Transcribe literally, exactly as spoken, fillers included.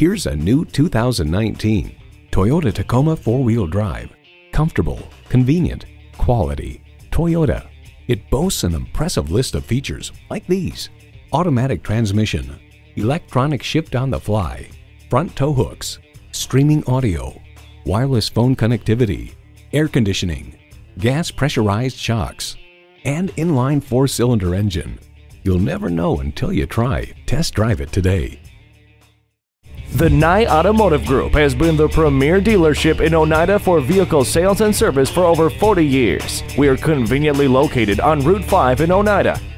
Here's a new two thousand nineteen Toyota Tacoma four-wheel drive. Comfortable, convenient, quality. Toyota. It boasts an impressive list of features like these: automatic transmission, electronic shift on the fly, front tow hooks, streaming audio, wireless phone connectivity, air conditioning, gas pressurized shocks, and inline four-cylinder engine. You'll never know until you try. Test drive it today. The Nye Automotive Group has been the premier dealership in Oneida for vehicle sales and service for over forty years. We are conveniently located on Route five in Oneida.